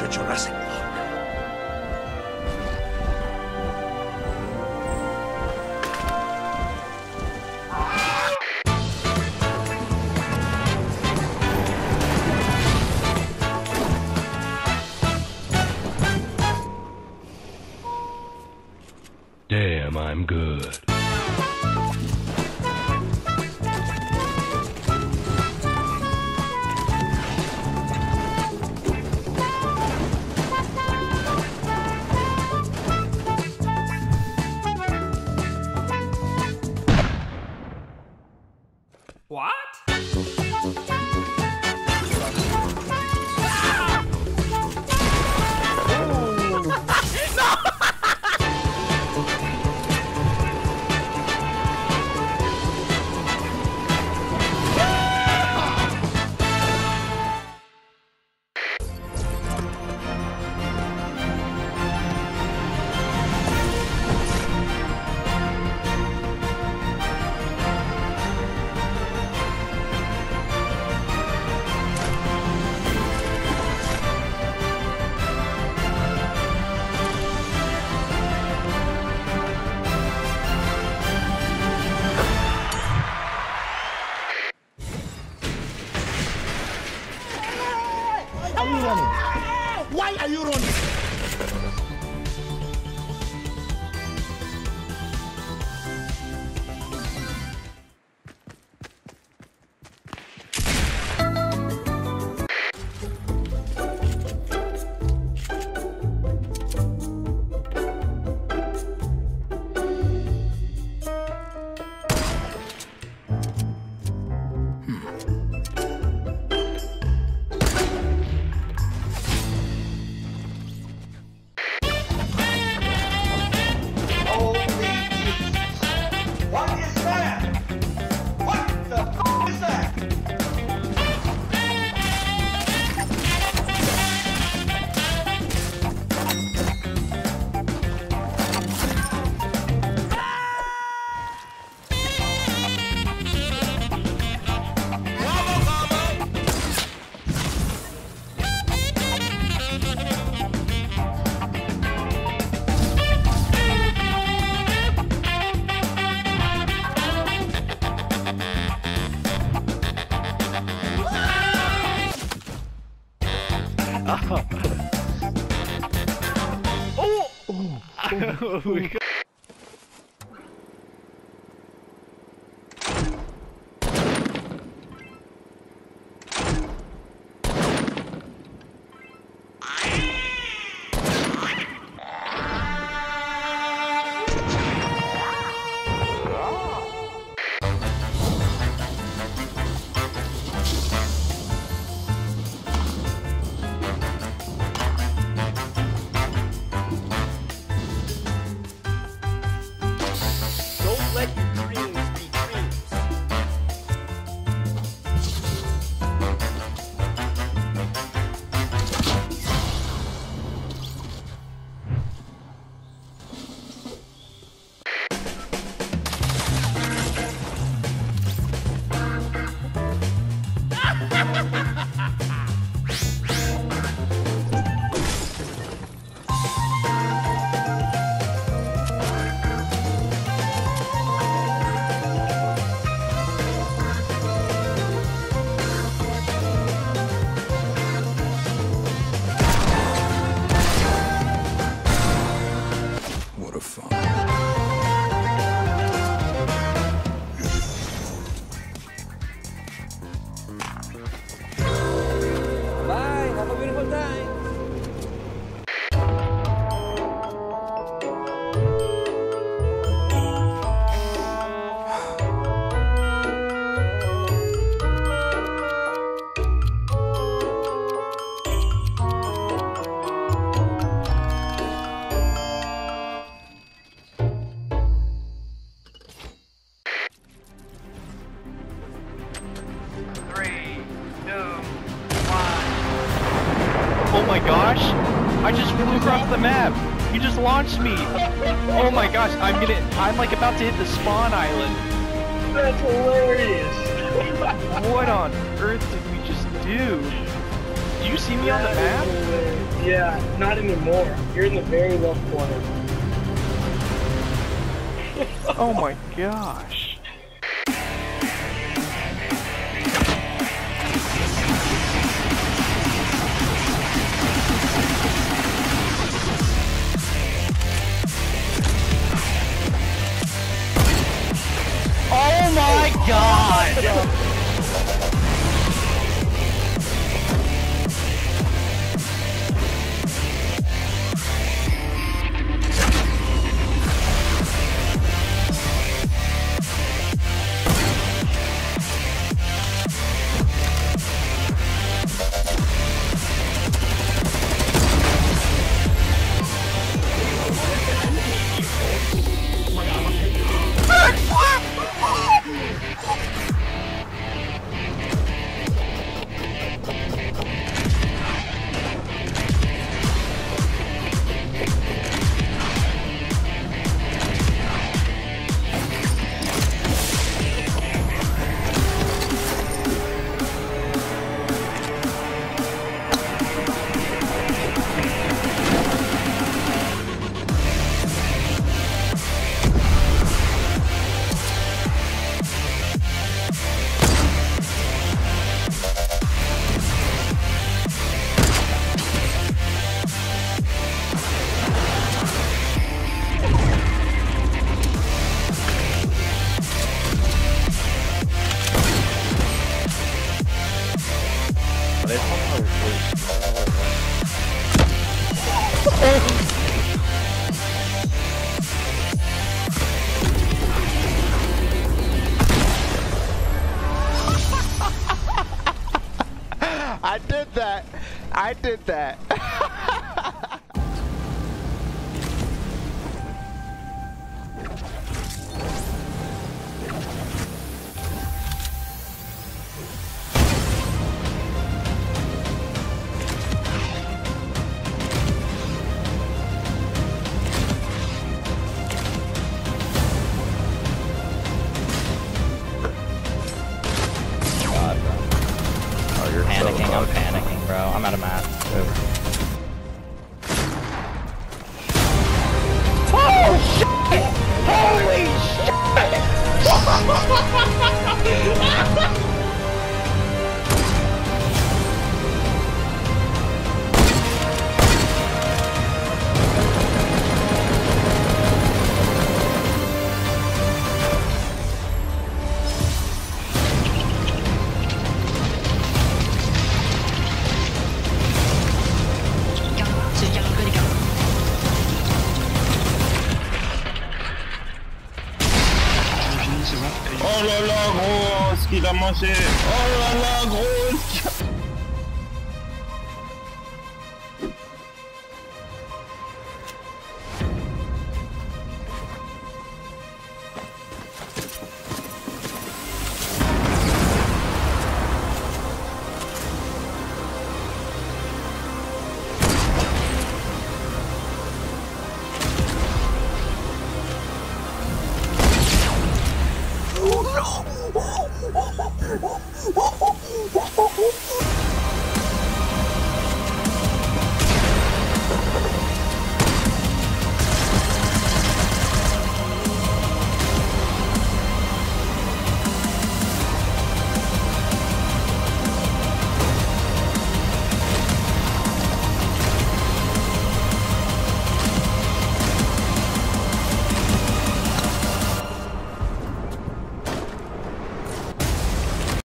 to Jurassic Park. Damn, I'm good. What? Are you running? Why are you running? Oh my God. Don't let your dreams be dreams. What a fun. Bye. Have a beautiful time. Oh my gosh! I just flew across the map! He just launched me! Oh my gosh, I'm like about to hit the spawn island! That's hilarious. What on earth did we just do? Do you see me on the map? Yeah, not anymore. You're in the very left corner. Oh my gosh. Oh my god! I did that. I did that. Panicking, I'm panicking, bro. I'm out of math. Oh shit! Holy shit! Oh là là, gros, ce qu'il a mangé. Oh là là, gros. Oh no!